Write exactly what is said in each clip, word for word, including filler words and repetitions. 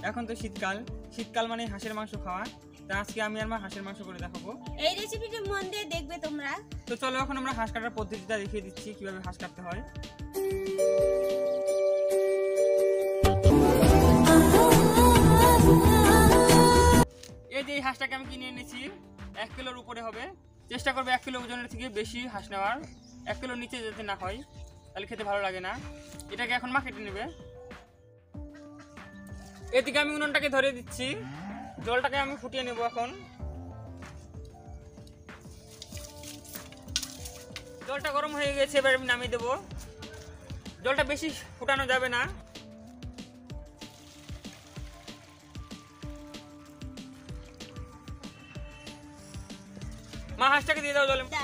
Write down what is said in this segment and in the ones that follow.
এখন তো শীতকাল, শীতকাল মানে হাঁসের মাংস খাওয়া। তা আজকে আমি আর মা হাঁসের মাংস করে দেখাবো। এই রেসিপিটি মন দিয়ে দেখবে তোমরা। তো চলো এখন আমরা হাঁস কাটার পদ্ধতিটা দেখিয়ে দিচ্ছি কিভাবে হাঁস কাটতে হয়। এই যে এই হাঁসটাকে আমি কিনে এনেছি, এক কিলোর উপরে হবে। চেষ্টা করবে এক কিলো ওজনের থেকে বেশি হাঁস নেওয়ার, এক কিলোর নিচে যাতে না হয়, তাহলে খেতে ভালো লাগে না। এটাকে এখন মা কেটে নেবে। এদিকে আমি উনুনটাকে ধরে দিচ্ছি, জলটাকে আমি ফুটিয়ে নেব। এখন জলটা গরম হয়ে গেছে, এবার আমি নামিয়ে দেবো। জলটা বেশি ফুটানো যাবে না। মা হাঁসটাকে দিয়ে দাও জলে।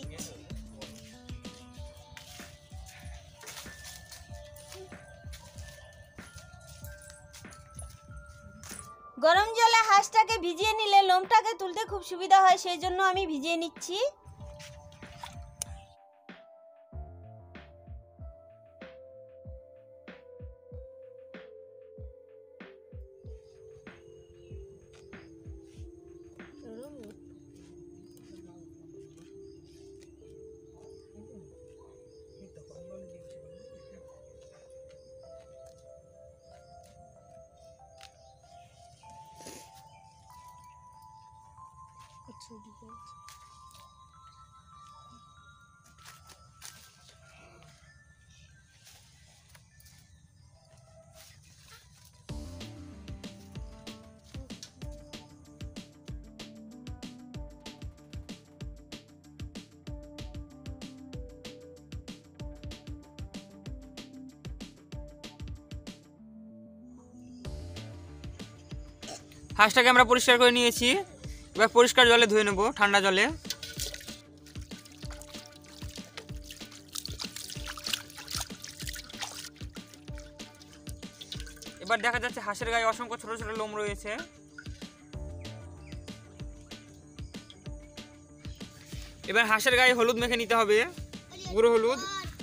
গরম জলে হাঁসটাকে ভিজিয়ে নিলে লোমটাকে তুলতে খুব সুবিধা হয়, সেই জন্য আমি ভিজিয়ে নিচ্ছি। হাঁসটাকে আমরা পরিষ্কার করে নিয়েছি, এবার পরিষ্কার জলে ধুয়ে নেব, ঠান্ডা জলে। এবার দেখা যাচ্ছে হাঁসের গায়ে অসংখ্য ছোট ছোট লোম রয়েছে। এবার হাঁসের গায়ে হলুদ মেখে নিতে হবে, গুঁড়ো হলুদ।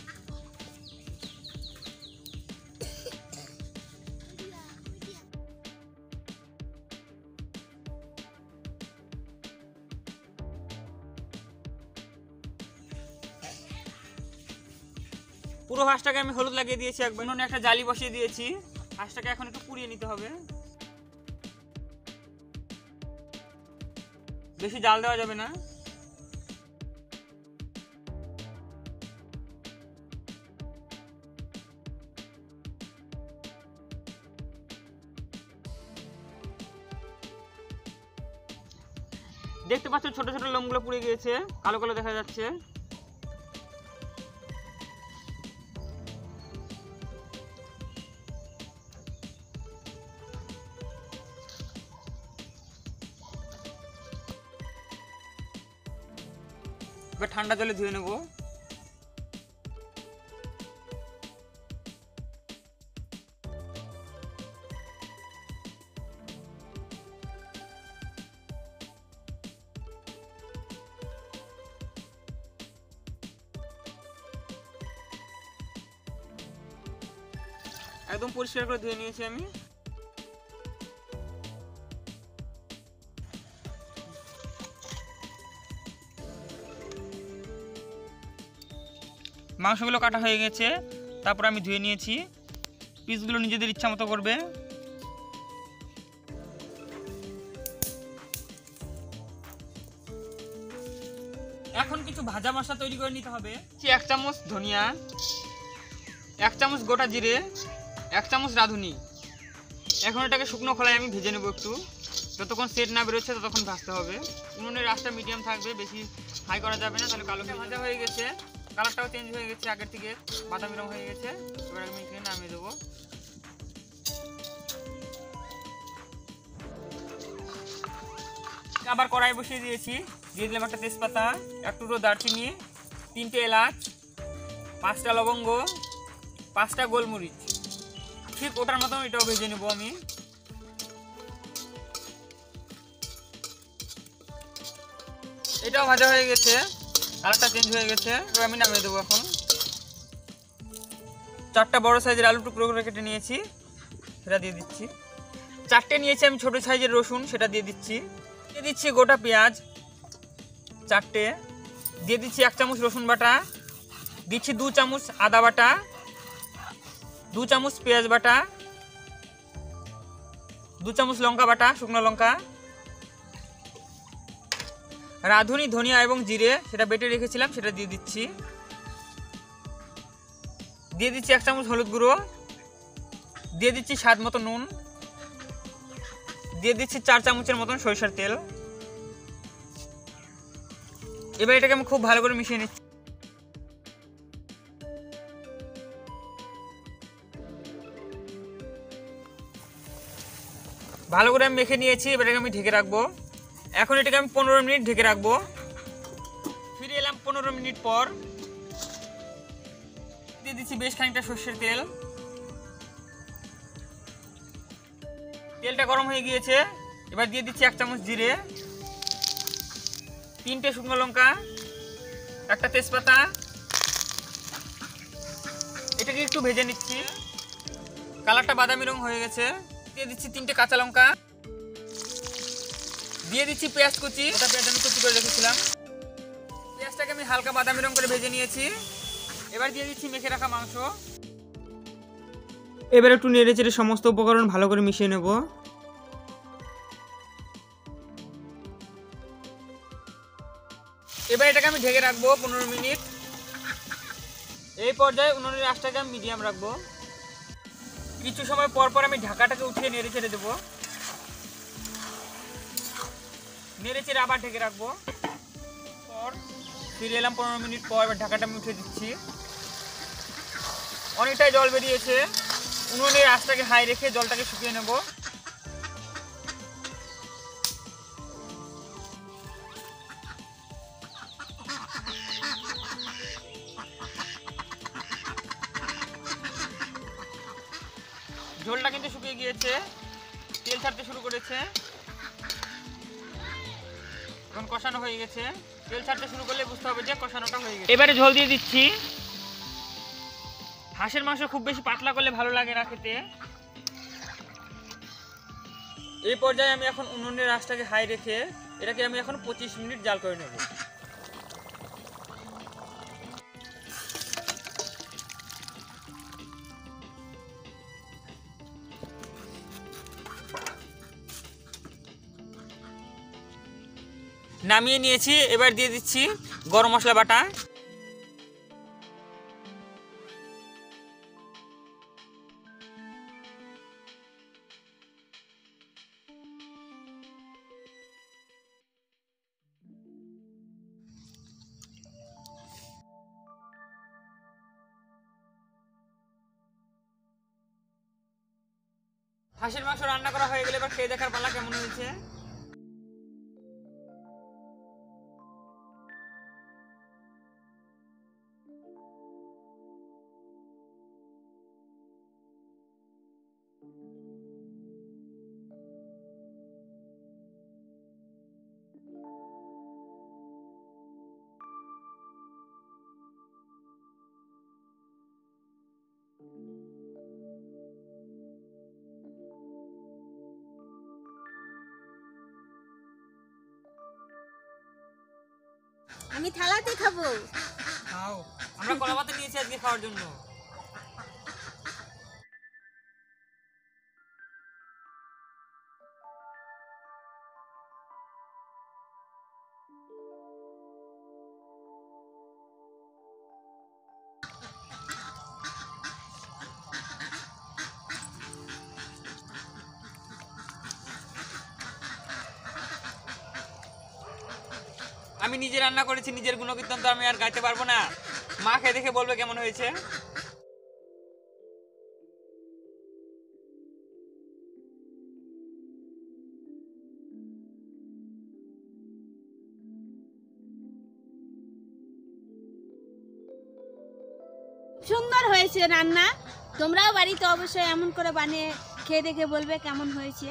পুরো হাঁসটাকে আমি হলুদ লাগিয়ে দিয়েছি, একবার উনুনে একটা জালি বসিয়ে দিয়েছি। হাঁসটাকে এখন একটু পুড়িয়ে নিতে হবে, বেশি জাল দেওয়া যাবে না। দেখতে পাচ্ছ ছোট ছোট লোমগুলো পুড়ে গিয়েছে, কালো কালো দেখা যাচ্ছে। এবার ঠান্ডা জলে ধুয়ে নেব। একদম পরিষ্কার করে ধুয়ে নিয়েছি আমি। মাংসগুলো কাটা হয়ে গেছে, তারপর আমি ধুয়ে নিয়েছি। পিসগুলো নিজেদের ইচ্ছা মতো করবে। এখন কিছু ভাজা মশলা তৈরি করে নিতে হবে। এক চামচ ধনিয়া, এক চামচ গোটা জিরে, এক চামচ রাঁধুনি। এখন এটাকে শুকনো খোলায় আমি ভেজে নেব একটু, যতক্ষণ সেট না বেরোচ্ছে ততক্ষণ ভাজতে হবে। উনুনের আঁচটা মিডিয়াম থাকবে, বেশি হাই করা যাবে না, তাহলে কালো ভাজা হয়ে গেছে। কালারটাও চেঞ্জ হয়ে গেছে, আগের থেকে বাদামি রং হয়ে গেছে। এবার আমি এখানে নামিয়ে দেবো। আবার কড়াই বসিয়ে দিয়েছি, দিয়ে দিলাম একটা তেজপাতা, এক টুকরো দারচিনি, তিনটে এলাচ, পাঁচটা লবঙ্গ, পাঁচটা গোলমরিচ। ঠিক ওটার মতন এটাও ভেজে নেব আমি। এটাও ভাজা হয়ে গেছে, কালারটা চেঞ্জ হয়ে গেছে। এবার আমি নামিয়ে দেবো। এখন চারটা বড় সাইজের আলু টুকরো করে কেটে নিয়েছি, সেটা দিয়ে দিচ্ছি। চারটে নিয়েছি আমি ছোট সাইজের রসুন, সেটা দিয়ে দিচ্ছি। দিয়ে দিচ্ছি গোটা পেঁয়াজ চারটে, দিয়ে দিচ্ছি এক চামচ রসুন বাটা, দিচ্ছি দু চামচ আদা বাটা, দু চামচ পেঁয়াজ বাটা, দু চামচ লঙ্কা বাটা, শুকনো লঙ্কা, রাঁধুনি ধনিয়া এবং জিরে সেটা বেটে রেখেছিলাম সেটা দিয়ে দিচ্ছি। দিয়ে দিচ্ছি এক চামচ হলুদ গুঁড়ো, দিয়ে দিচ্ছি স্বাদ মতো নুন, দিয়ে দিচ্ছি চার চামচের মতন সরিষার তেল। এবার এটাকে আমি খুব ভালো করে মিশিয়ে নিচ্ছি। ভালো করে আমি মেখে নিয়েছি, এবার এটাকে আমি ঢেকে রাখবো। এখন এটাকে আমি পনেরো মিনিট ঢেকে রাখবো। ফিরে এলাম পনেরো মিনিট পর। দিয়ে দিচ্ছি বেশ খানিকটা সর্ষের তেল। তেলটা গরম হয়ে গিয়েছে, এবার দিয়ে দিচ্ছি এক চামচ জিরে, তিনটে শুকনো লঙ্কা, একটা তেজপাতা। এটাকে একটু ভেজে নিচ্ছি। কালারটা বাদামি রং হয়ে গেছে। দিয়ে দিচ্ছি তিনটে কাঁচা লঙ্কা, দিয়ে দিচ্ছি পেঁয়াজ কুচি, ওটা পেঁয়াজ আমি কুচি করে রেখেছিলাম। পেঁয়াজটাকে আমি হালকা বাদামি রং করে ভেজে নিয়েছি। এবার দিয়ে দিচ্ছি মেখে রাখা মাংস। এবার একটু নেড়ে চেড়ে সমস্ত উপকরণ ভালো করে মিশিয়ে নেব। এবার এটাকে আমি ঢেকে রাখবো পনেরো মিনিট। এই পর্যায়ে উনুনের আঁচটাকে আমি মিডিয়াম রাখবো। কিছু সময় পর পর আমি ঢাকাটাকে উঠিয়ে নেড়ে চেড়ে দেবো। নেড়ে চেড়ে আবার ঢেকে রাখবো। পর ফিরে এলাম পনেরো মিনিট পর, এবার ঢাকাটা আমি উঠিয়ে দিচ্ছি। অনেকটাই জল বেরিয়েছে। উনুনের আঁচটাকে হাই রেখে জলটাকে শুকিয়ে নেব। ঝোলটা কিন্তু শুকিয়ে গিয়েছে, তেল ছাড়তে শুরু করেছে। এখন কষানো হয়ে গেছে। তেল ছাড়তে শুরু করলে বুঝতে হবে যে কষানোটা হয়ে গেছে। এবারে ঝোল দিয়ে দিচ্ছি। হাঁসের মাংস খুব বেশি পাতলা করলে ভালো লাগে না খেতে। এই পর্যায়ে আমি এখন উনুনের আঁচটাকে হাই রেখে এটাকে আমি এখন পঁচিশ মিনিট জাল করে নেব। নামিয়ে নিয়েছি। এবার দিয়ে দিচ্ছি গরম মশলা বাটা, হাঁসের মাংস রান্না করা হয়ে গেলে এবার খেয়ে দেখার পালা কেমন হয়েছে। আমি থালাতে খাবো। খাও, আমরা কলা পাতা নিয়েছি আজকে খাওয়ার জন্য। আমি নিজে রান্না করেছি, নিজের গুণকীর্তন তো আমি আর গাইতে পারবো না। মা খেয়ে দেখে বলবে কেমন হয়েছে। সুন্দর হয়েছে রান্না। তোমরাও বাড়িতে অবশ্যই এমন করে বানিয়ে খেয়ে দেখে বলবে কেমন হয়েছে।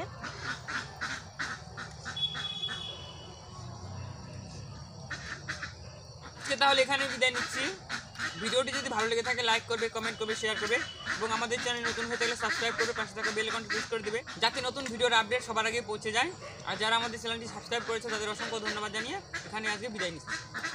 তাহলে এখানে বিদায় নিচ্ছি। ভিডিওটি যদি ভালো লেগে থাকে লাইক করবে, কমেন্ট করবে, শেয়ার করবে এবং আমাদের চ্যানেল নতুন হয়ে থাকলে সাবস্ক্রাইব করবে, পাশে থাকা বেল আইকনটি প্রেস করে দেবে যাতে নতুন ভিডিওর আপডেট সবার আগে পৌঁছে যায়। আর যারা আমাদের চ্যানেলটি সাবস্ক্রাইব করেছে তাদের অসংখ্য ধন্যবাদ জানিয়ে এখানে আজকে বিদায় নিচ্ছি।